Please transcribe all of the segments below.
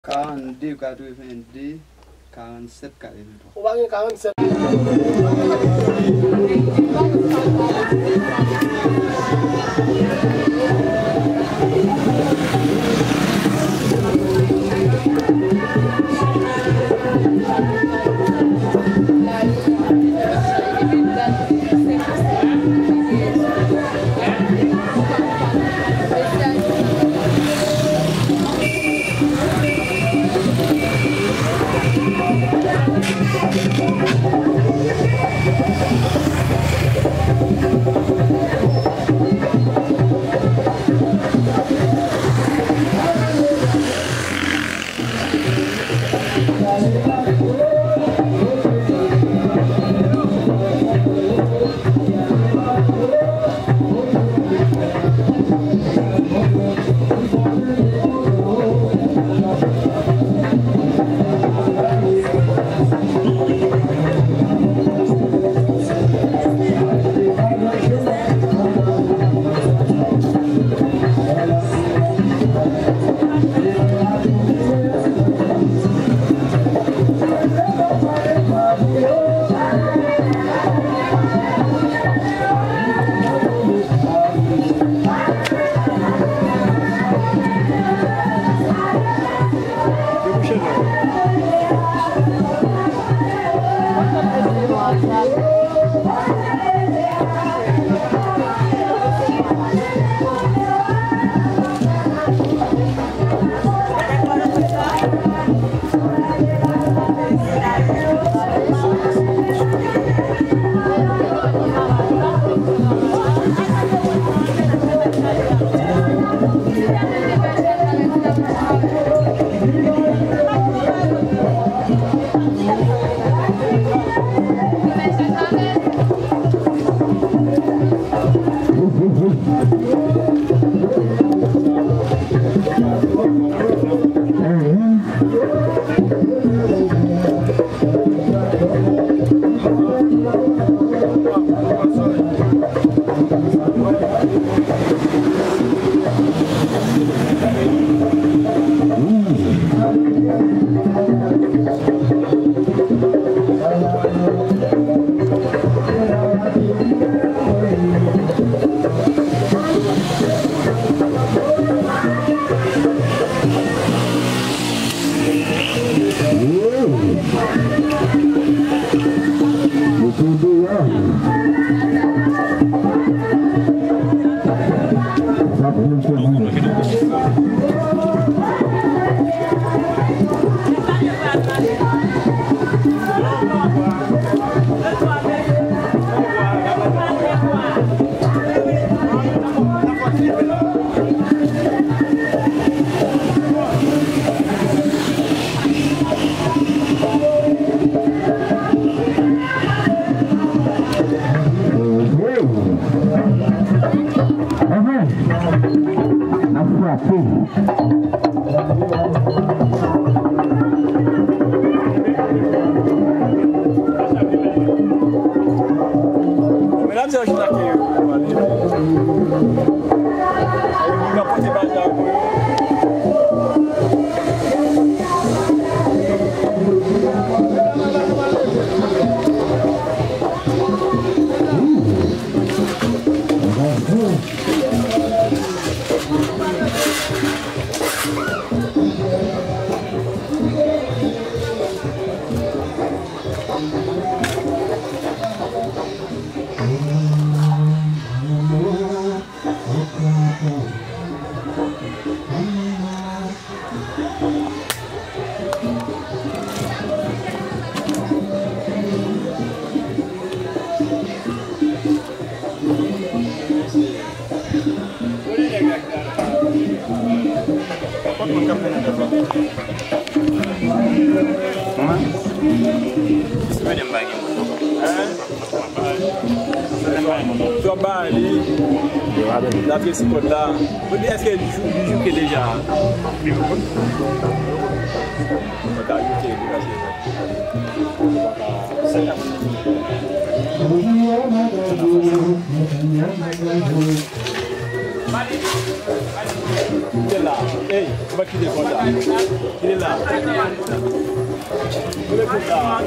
42 42 47 43. On va gagner 47. La pièce est là. Vous dites est-ce qu'elle joue que déjà? quitter là. Hey, on va quitter comme ça. Il est là. On est comme ça.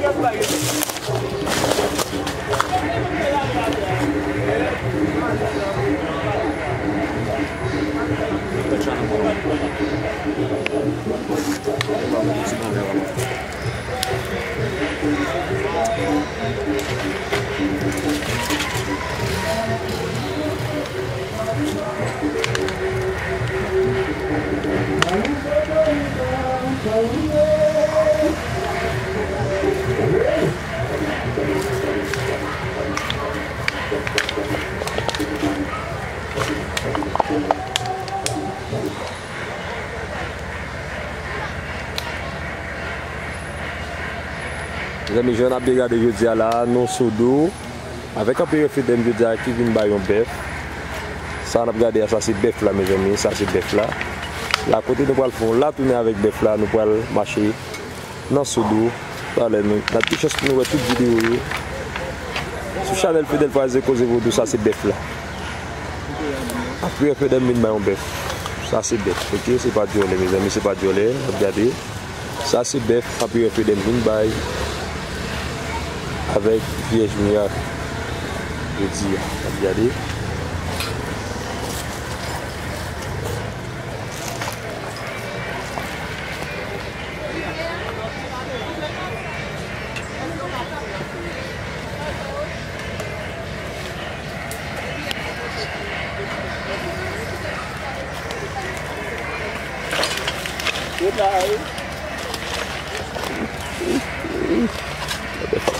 Les amis, je vais regarder jeudi là, non sodo, avec un peu de fedem jeudi qui vient de un bœuf. Ça, on a regardé ça, c'est bœuf là, mes amis, ça c'est bœuf là. Là, à côté, nous allons faire la tournée avec bœuf là, nous allons marcher dans sodo. La petite chose pour nous voir toute vidéo. Sur Chanel Fedel pour les causes VODOU, ça c'est bœuf là. Après, fedem vient de un bœuf. Ça c'est bœuf, ok? C'est pas violet, mes amis, c'est pas violet. Regardez. Ça c'est bœuf, après, fedem vient de avec Vierge Miracle, je dis, regardez. Good night.